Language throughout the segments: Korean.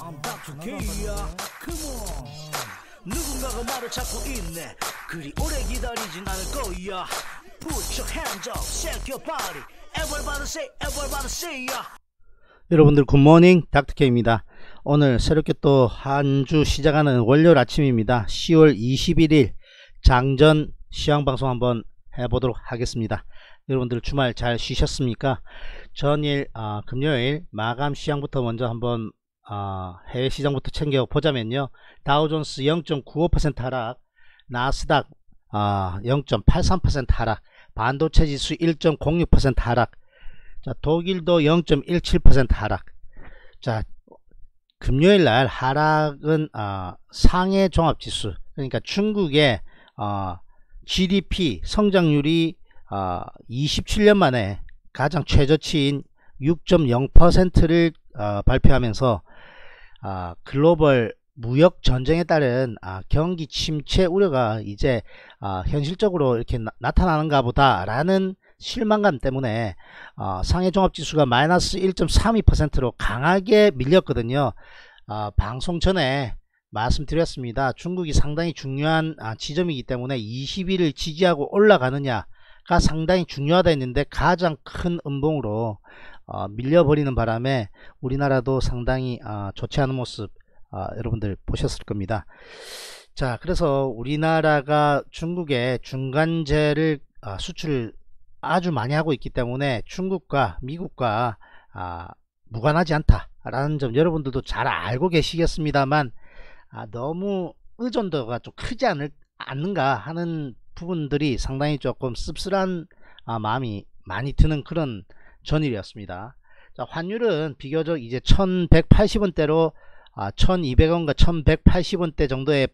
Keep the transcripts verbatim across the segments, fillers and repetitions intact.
I'm 닥터 K야. Come on. 누군가가 나를 찾고 있네. 그리 오래 기다리진 않을 거야. Put your hands up, shake your body. Everybody say, everybody say ya. 여러분들 굿모닝 닥터 K입니다. 오늘 새롭게 또 한 주 시작하는 월요일 아침입니다. 시월 이십일일 장전 시황방송 한번 해보도록 하겠습니다. 여러분들 주말 잘 쉬셨습니까? 전일 어, 금요일 마감 시황부터 먼저 한번 어, 해외 시장부터 챙겨 보자면요, 다우존스 영 점 구오 퍼센트 하락, 나스닥 어, 영 점 팔삼 퍼센트 하락, 반도체 지수 일 점 공육 퍼센트 하락, 자, 독일도 영 점 일칠 퍼센트 하락. 자, 금요일날 하락은 어, 상해 종합지수, 그러니까 중국의 어, 지디피 성장률이 어, 이십칠 년 만에 가장 최저치인 육 점 영 퍼센트를 어, 발표하면서 어, 글로벌 무역 전쟁에 따른 어, 경기 침체 우려가 이제 어, 현실적으로 이렇게 나, 나타나는가 보다 라는 실망감 때문에 어, 상해 종합지수가 마이너스 일 점 삼이 퍼센트로 강하게 밀렸거든요. 어, 방송 전에 말씀드렸습니다. 중국이 상당히 중요한 아, 지점이기 때문에 이십 일을 지지하고 올라가느냐가 상당히 중요하다 했는데 가장 큰 음봉으로 어, 밀려버리는 바람에 우리나라도 상당히 어, 좋지 않은 모습 어, 여러분들 보셨을 겁니다. 자, 그래서 우리나라가 중국에 중간재를 어, 수출을 아주 많이 하고 있기 때문에 중국과 미국과 아, 무관하지 않다 라는 점 여러분들도 잘 알고 계시겠습니다만, 아, 너무 의존도가 좀 크지 않을, 않는가 하는 부분들이 상당히 조금 씁쓸한 아, 마음이 많이 드는 그런 전일이었습니다. 자, 환율은 비교적 이제 천백팔십 원대로 아, 천이백 원과 천백팔십 원대 정도의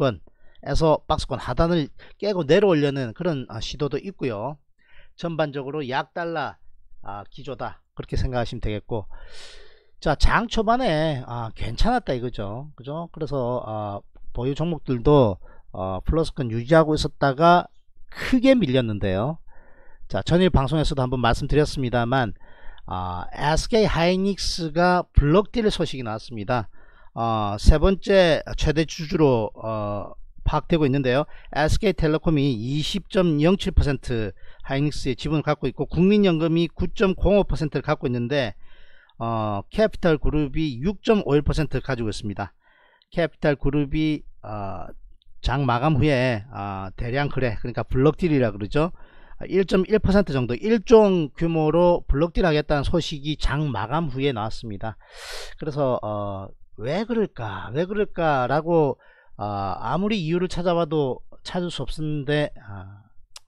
박스권에서 박스권 하단을 깨고 내려오려는 그런 아, 시도도 있고요. 전반적으로 약달러 아, 기조다 그렇게 생각하시면 되겠고, 자, 장 초반에 아, 괜찮았다 이거죠. 그죠? 그래서 아, 보유 종목들도 어, 플러스권 유지하고 있었다가 크게 밀렸는데요. 자, 전일 방송에서도 한번 말씀드렸습니다만 아, 에스케이 하이닉스가 블록딜 소식이 나왔습니다. 어, 세 번째 최대 주주로 어, 파악되고 있는데요. 에스케이텔레콤이 이십 점 영칠 퍼센트 하이닉스의 지분을 갖고 있고 국민연금이 구 점 공오 퍼센트를 갖고 있는데 어, 캐피탈 그룹이 육 점 오일 퍼센트 가지고 있습니다. 캐피탈 그룹이 어, 장 마감 후에 어, 대량 거래, 그러니까 블록딜이라 그러죠. 일 점 일 퍼센트 정도 일종 규모로 블록딜 하겠다는 소식이 장 마감 후에 나왔습니다. 그래서 어, 왜 그럴까 왜 그럴까 라고 어, 아무리 이유를 찾아봐도 찾을 수 없었는데 어,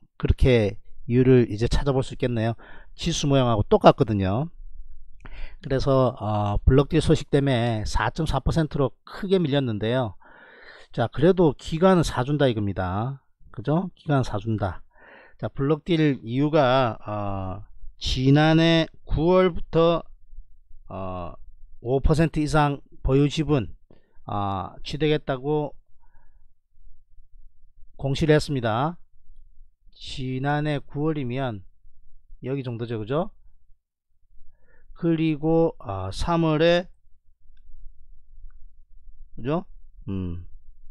그렇게 이유를 이제 찾아볼 수 있겠네요. 지수 모양하고 똑같거든요. 그래서 어, 블록딜 소식 때문에 사 점 사 퍼센트로 크게 밀렸는데요. 자, 그래도 기간은 사준다 이겁니다. 그죠? 기간 사준다. 자, 블록딜 이유가 어, 지난해 구월부터 어, 오 퍼센트 이상 보유 지분 어, 취득했다고 공시를 했습니다. 지난해 구월이면 여기 정도죠, 그죠? 그리고 어, 삼월에 그죠? 음,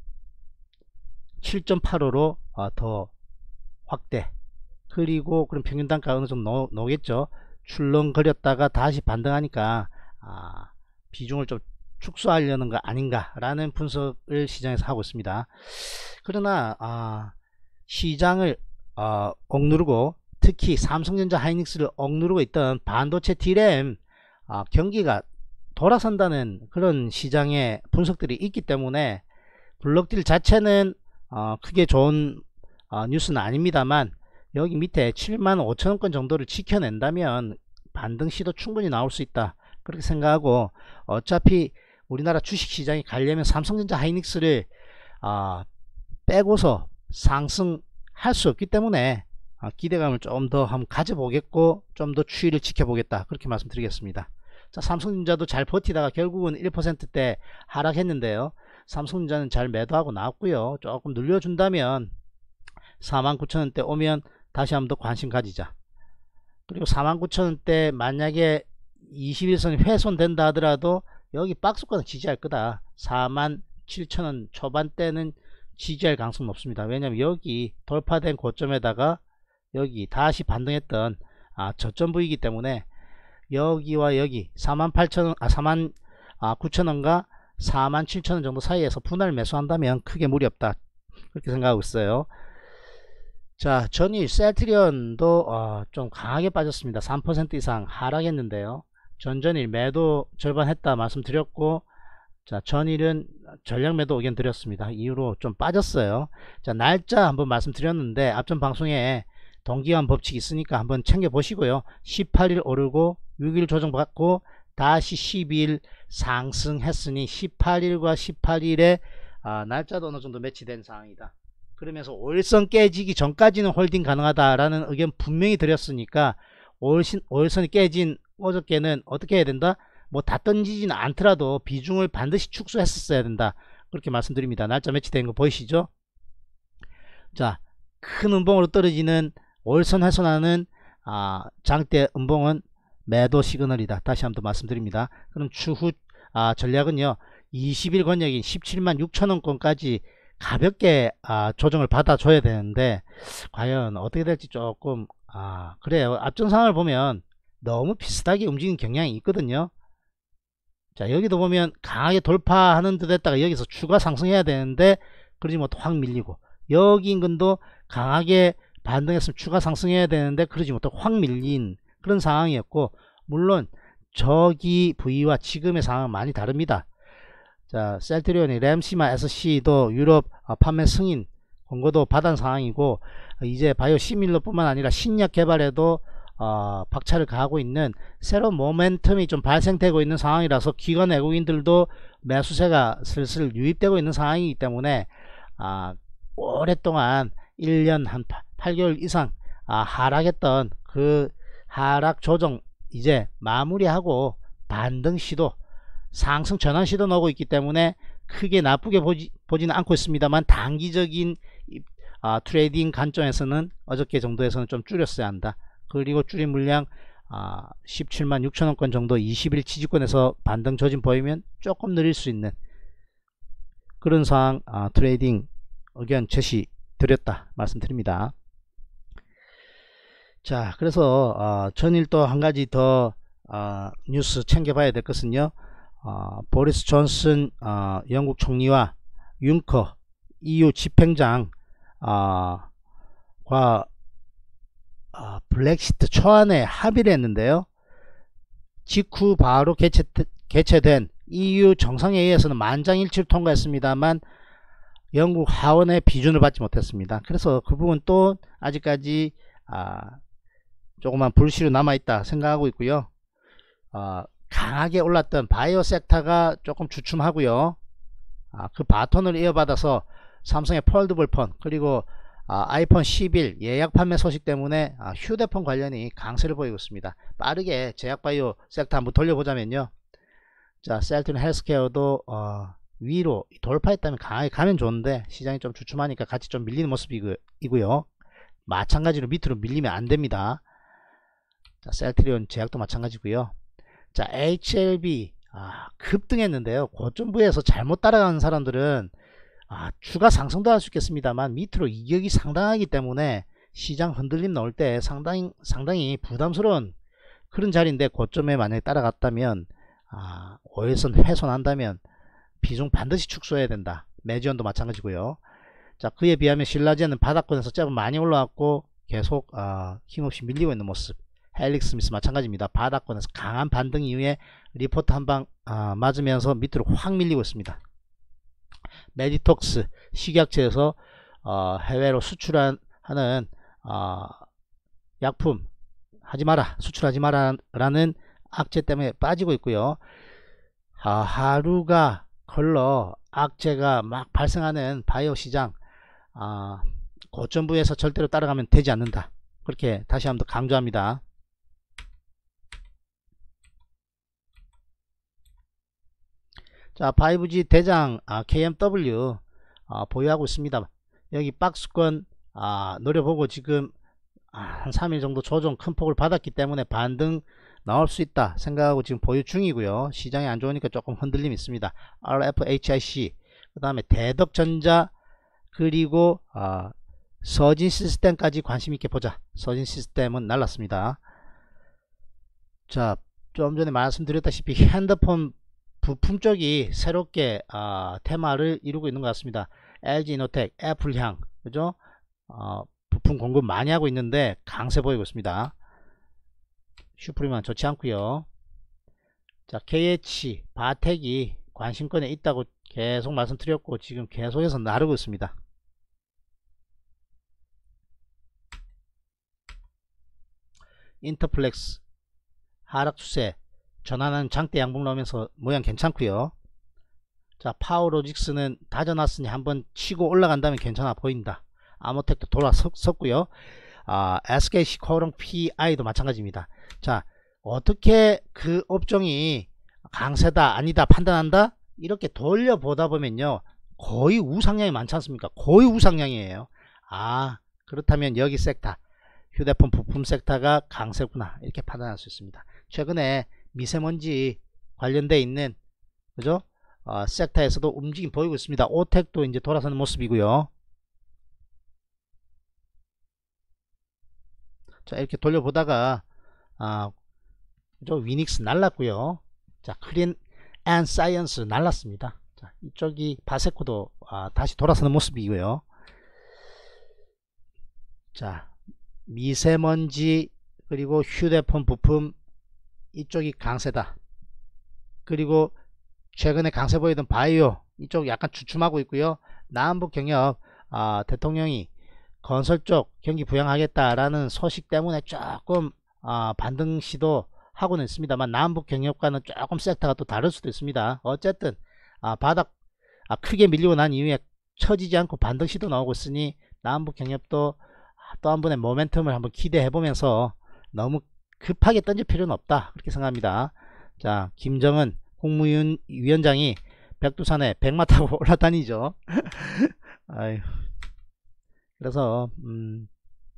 칠 점 팔오로 어, 더 확대. 그리고 그럼 평균 단가 어느 정도 나오겠죠. 출렁거렸다가 다시 반등하니까 아, 비중을 좀 축소하려는 거 아닌가 라는 분석을 시장에서 하고 있습니다. 그러나 아, 시장을 어, 억누르고 특히 삼성전자 하이닉스를 억누르고 있던 반도체 디램 어, 경기가 돌아선다는 그런 시장의 분석들이 있기 때문에 블록딜 자체는 어, 크게 좋은 어, 뉴스는 아닙니다만 여기 밑에 칠만 오천 원권 정도를 지켜낸다면 반등 시도 충분히 나올 수 있다 그렇게 생각하고, 어차피 우리나라 주식시장이 가려면 삼성전자 하이닉스를 어, 빼고서 상승할 수 없기 때문에 어, 기대감을 좀 더 한번 가져보겠고 좀 더 추이를 지켜보겠다 그렇게 말씀드리겠습니다. 자, 삼성전자도 잘 버티다가 결국은 일 퍼센트대 하락했는데요. 삼성전자는 잘 매도하고 나왔고요. 조금 늘려준다면 사만 구천 원대 오면 다시 한번 더 관심 가지자. 그리고 사만 구천 원대 만약에 이십일 선이 훼손된다 하더라도 여기 박스권은 지지할 거다. 사만 칠천 원 초반대는 지지할 가능성은 높습니다. 왜냐면 여기 돌파된 고점에다가 여기 다시 반등했던 아, 저점 부위이기 때문에 여기와 여기 사만 팔천 원, 아, 사만 구천 원과 사만 칠천 원 정도 사이에서 분할 매수한다면 크게 무리 없다. 그렇게 생각하고 있어요. 자, 전일 셀트리온도 어, 좀 강하게 빠졌습니다. 삼 퍼센트 이상 하락했는데요. 전전일 매도 절반 했다 말씀드렸고, 자, 전일은 전량 매도 의견 드렸습니다. 이후로 좀 빠졌어요. 자, 날짜 한번 말씀드렸는데 앞전 방송에 동기간 법칙이 있으니까 한번 챙겨 보시고요. 십팔 일 오르고 육 일 조정받고 다시 십이 일 상승했으니 십팔 일과 십팔 일에 아, 날짜도 어느 정도 매치된 상황이다. 그러면서 오일선 깨지기 전까지는 홀딩 가능하다라는 의견 분명히 드렸으니까 오일선, 오일선이 깨진 어저께는 어떻게 해야 된다? 뭐 다 던지지는 않더라도 비중을 반드시 축소했었어야 된다. 그렇게 말씀드립니다. 날짜 매치된 거 보이시죠? 자, 큰 음봉으로 떨어지는 오일선 훼손하는 아, 장대 음봉은 매도 시그널이다. 다시 한번 말씀드립니다. 그럼 추후 아, 전략은요. 이십 일 권역인 십칠만 육천 원권까지 가볍게 아, 조정을 받아줘야 되는데 과연 어떻게 될지 조금 아, 그래요. 앞전 상황을 보면 너무 비슷하게 움직이는 경향이 있거든요. 자, 여기도 보면 강하게 돌파하는 듯 했다가 여기서 추가 상승해야 되는데 그러지 못해 확 밀리고, 여기 인근도 강하게 반등했으면 추가 상승해야 되는데 그러지 못해 확 밀린 그런 상황이었고, 물론 저기 부위와 지금의 상황은 많이 다릅니다. 자, 셀트리온이 램시마 에스씨도 유럽 판매 승인 권고도 받은 상황이고, 이제 바이오 시밀러 뿐만 아니라 신약 개발에도 어, 박차를 가하고 있는 새로운 모멘텀이 좀 발생되고 있는 상황이라서 기관 외국인들도 매수세가 슬슬 유입되고 있는 상황이기 때문에 아, 오랫동안 일 년 한 팔 개월 이상 아, 하락했던 그 하락 조정 이제 마무리하고 반등 시도, 상승 전환 시도 나오고 있기 때문에 크게 나쁘게 보지, 보지는 않고 있습니다만 단기적인 아, 트레이딩 관점에서는 어저께 정도에서는 좀 줄였어야 한다. 그리고 줄인 물량 아, 십칠만 육천 원권 정도 이십 일 지지권에서 반등 조짐 보이면 조금 느릴 수 있는 그런 상황 아, 트레이딩 의견 제시 드렸다 말씀드립니다. 자, 그래서 어, 전일 또 한 가지 더 어, 뉴스 챙겨봐야 될 것은요. 어, 보리스 존슨 어, 영국 총리와 융커 이유 집행장 어, 과 어, 블랙시트 초안에 합의를 했는데요. 직후 바로 개최, 개최된 이유 정상회의에서는 만장일치를 통과했습니다만 영국 하원의 비준을 받지 못했습니다. 그래서 그 부분 또 아직까지 아, 조그만 불씨로 남아있다 생각하고 있고요. 어, 강하게 올랐던 바이오 섹터가 조금 주춤하고요. 아, 그 바톤을 이어받아서 삼성의 폴더블 폰 그리고 아, 아이폰 십일 예약 판매 소식 때문에 아, 휴대폰 관련이 강세를 보이고 있습니다. 빠르게 제약바이오 섹터 한번 돌려보자면요. 자, 셀트리온 헬스케어도 어, 위로 돌파했다면 강하게 가면 좋은데 시장이 좀 주춤하니까 같이 좀 밀리는 모습이고요. 마찬가지로 밑으로 밀리면 안됩니다. 자, 셀트리온 제약도 마찬가지고요. 자, 에이치엘비 아, 급등했는데요. 고점 부에서 잘못 따라가는 사람들은 아, 추가 상승도 할 수 있겠습니다만 밑으로 이격이 상당하기 때문에 시장 흔들림 나올 때 상당히 상당히 부담스러운 그런 자리인데, 고점에 만약에 따라갔다면 아, 오일선 훼손한다면 비중 반드시 축소해야 된다. 매지원도 마찬가지고요. 자, 그에 비하면 신라젠은 바닥권에서 제법 많이 올라왔고 계속 아, 힘없이 밀리고 있는 모습. 헬릭스 스미스 마찬가지입니다. 바닥권에서 강한 반등 이후에 리포트 한방 아, 맞으면서 밑으로 확 밀리고 있습니다. 메디톡스 식약처에서 어, 해외로 수출하는 어, 약품 하지 마라, 수출하지 마라 라는 악재 때문에 빠지고 있고요. 아, 하루가 걸러 악재가 막 발생하는 바이오 시장 아, 고점부에서 절대로 따라가면 되지 않는다. 그렇게 다시 한번 강조합니다. 자, 파이브지 대장 아, 케이엠더블유 아, 보유하고 있습니다. 여기 박스권 아, 노려보고 지금 아, 한 삼 일 정도 조정 큰 폭을 받았기 때문에 반등 나올 수 있다 생각하고 지금 보유 중이고요. 시장이 안 좋으니까 조금 흔들림이 있습니다. 알에프에이치아이씨, 그 다음에 대덕전자, 그리고 어, 서진시스템까지 관심있게 보자. 서진시스템은 날랐습니다. 자, 좀 전에 말씀드렸다시피 핸드폰 부품 쪽이 새롭게 어, 테마를 이루고 있는 것 같습니다. 엘지이노텍, 애플향, 그죠? 어, 부품 공급 많이 하고 있는데 강세 보이고 있습니다. 슈프림은 좋지 않고요. 자, 케이에이치, 바텍이 관심권에 있다고 계속 말씀드렸고 지금 계속해서 나르고 있습니다. 인터플렉스 하락 추세, 전환하는 장대 양봉 나오면서 모양 괜찮고요. 자, 파워로직스는 다져놨으니 한번 치고 올라간다면 괜찮아 보인다. 아모텍도 돌아섰고요. 아, 에스케이씨 코롱 피아이도 마찬가지입니다. 자, 어떻게 그 업종이 강세다 아니다 판단한다? 이렇게 돌려보다 보면요, 거의 우상향이 많지 않습니까? 거의 우상향이에요. 아, 그렇다면 여기 섹터, 휴대폰 부품 섹터가 강세구나, 이렇게 판단할 수 있습니다. 최근에 미세먼지 관련돼 있는, 그죠? 어, 섹터에서도 움직임 보이고 있습니다. 오텍도 이제 돌아서는 모습이고요. 자, 이렇게 돌려보다가 아, 그죠? 위닉스 날랐고요. 자, 크린 앤 사이언스 날랐습니다. 자, 이쪽이 바세코도 아, 다시 돌아서는 모습이고요. 자, 미세먼지 그리고 휴대폰 부품 이쪽이 강세다. 그리고 최근에 강세 보이던 바이오 이쪽 약간 주춤하고 있고요. 남북 경협 아, 대통령이 건설 쪽 경기 부양하겠다라는 소식 때문에 조금 아, 반등 시도 하고는 있습니다만 남북 경협과는 조금 섹터가 또 다를 수도 있습니다. 어쨌든 아, 바닥 아, 크게 밀리고 난 이후에 처지지 않고 반등 시도 나오고 있으니 남북 경협도 또 한 번의 모멘텀을 한번 기대해 보면서 너무 급하게 던질 필요는 없다, 그렇게 생각합니다. 자, 김정은 국무위원장이 백두산에 백마 타고 올라다니죠. 아유. 그래서 음,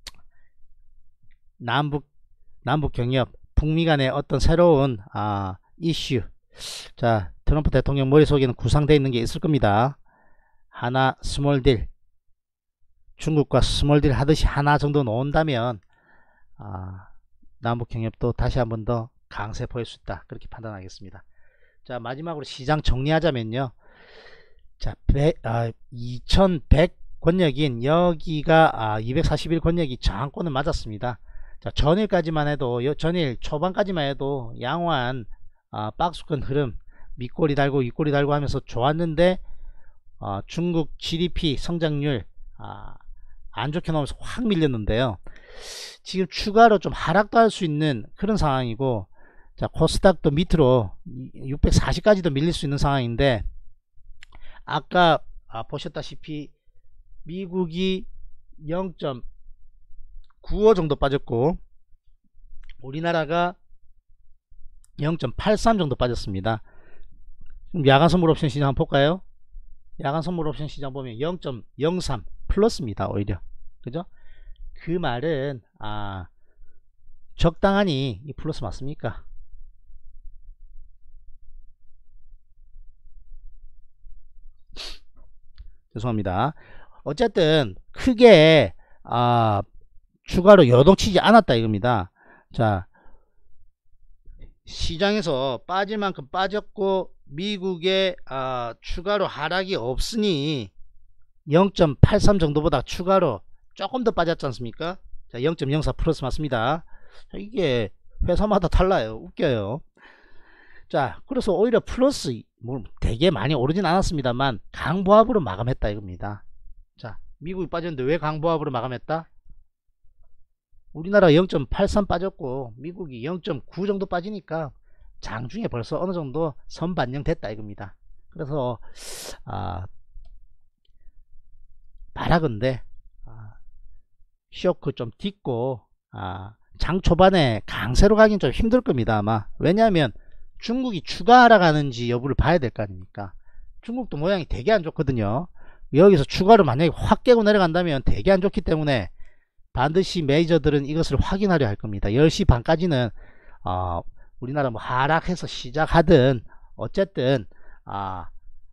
남북 남북 경협, 북미 간의 어떤 새로운 아, 이슈. 자, 트럼프 대통령 머릿속에는 구상되어 있는 게 있을 겁니다. 하나 스몰딜, 중국과 스몰딜 하듯이 하나 정도 놓은다면 아, 남북 경협도 다시 한번 더 강세 보일 수 있다, 그렇게 판단하겠습니다. 자, 마지막으로 시장 정리하자면요. 자, 아, 이천백 권역인 여기가 아, 이백사십일 권역이 저항권을 맞았습니다. 자, 전일까지만 해도 전일 초반까지만 해도 양호한 아, 박스권 흐름, 밑꼬리 달고 윗꼬리 달고 하면서 좋았는데 아, 중국 지디피 성장률 아, 안 좋게 나오면서 확 밀렸는데요. 지금 추가로 좀 하락도 할 수 있는 그런 상황이고, 자, 코스닥도 밑으로 육백사십까지도 밀릴 수 있는 상황인데, 아까 아, 보셨다시피 미국이 영 점 구오 정도 빠졌고 우리나라가 영 점 팔삼 정도 빠졌습니다. 야간 선물 옵션 시장 한번 볼까요? 야간 선물 옵션 시장 보면 영 점 영삼 플러스입니다. 오히려, 그죠? 그 말은 아, 적당하니 이 플러스 맞습니까? 죄송합니다. 어쨌든 크게 아, 추가로 요동치지 않았다 이겁니다. 자, 시장에서 빠질 만큼 빠졌고 미국에 아, 추가로 하락이 없으니 영 점 팔삼 정도보다 추가로 조금 더 빠졌지 않습니까? 자, 영 점 영사 플러스 맞습니다. 자, 이게 회사마다 달라요. 웃겨요. 자, 그래서 오히려 플러스 뭐 되게 많이 오르진 않았습니다만 강보합으로 마감했다 이겁니다. 자, 미국이 빠졌는데 왜 강보합으로 마감했다? 우리나라 영 점 팔삼 빠졌고 미국이 영 점 구 정도 빠지니까 장중에 벌써 어느 정도 선반영 됐다 이겁니다. 그래서 아, 바라건대 아, 쇼크 좀 딛고 아, 장 초반에 강세로 가긴 좀 힘들 겁니다 아마. 왜냐하면 중국이 추가 하락하는지 여부를 봐야 될 거 아닙니까? 중국도 모양이 되게 안 좋거든요. 여기서 추가로 만약에 확 깨고 내려간다면 되게 안 좋기 때문에 반드시 메이저들은 이것을 확인하려 할 겁니다. 열 시 반까지는 어, 우리나라 뭐 하락해서 시작하든 어쨌든 아,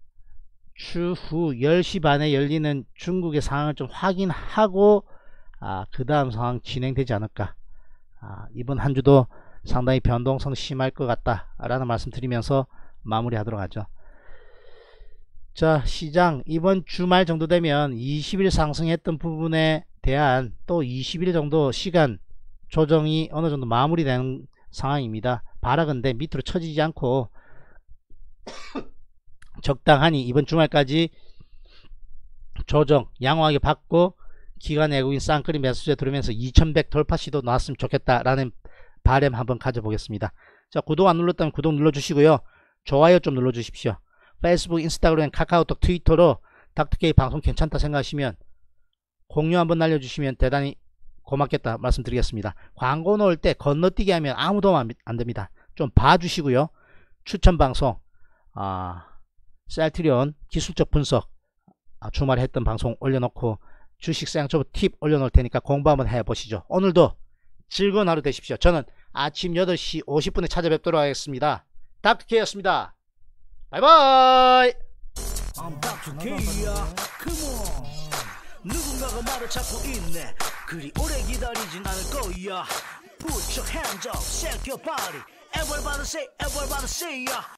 추후 열 시 반에 열리는 중국의 상황을 좀 확인하고 아, 그 다음 상황 진행되지 않을까. 아, 이번 한 주도 상당히 변동성 심할 것 같다 라는 말씀 드리면서 마무리 하도록 하죠. 자, 시장 이번 주말 정도 되면 이십 일 상승했던 부분에 대한 또 이십 일 정도 시간 조정이 어느 정도 마무리되는 상황입니다. 바라건대 밑으로 처지지 않고 적당하니 이번 주말까지 조정 양호하게 받고 기관 외국인 쌍끌이 매수세 들어오면서 이천백 돌파 시도 나왔으면 좋겠다라는 바람 한번 가져보겠습니다. 자, 구독 안 눌렀다면 구독 눌러주시고요. 좋아요 좀 눌러주십시오. 페이스북, 인스타그램, 카카오톡, 트위터로 닥터케이 방송 괜찮다 생각하시면 공유 한번 날려주시면 대단히 고맙겠다 말씀드리겠습니다. 광고 넣을 때 건너뛰기 하면 아무 도움 안 됩니다. 좀 봐주시고요. 추천 방송 아, 셀트리온 기술적 분석 아, 주말에 했던 방송 올려놓고 주식 생초보 팁 올려놓을 테니까 공부 한번 해보시죠. 오늘도 즐거운 하루 되십시오. 저는 아침 여덟 시 오십 분에 찾아뵙도록 하겠습니다. 닥터케이였습니다. 바이바이. I'm 닥터 K야. Come on. 누군가가 말을 찾고 있네. 그리 오래 기다리진 않을 거야. Put your hands up, shake your body. Everybody say, everybody say, yeah.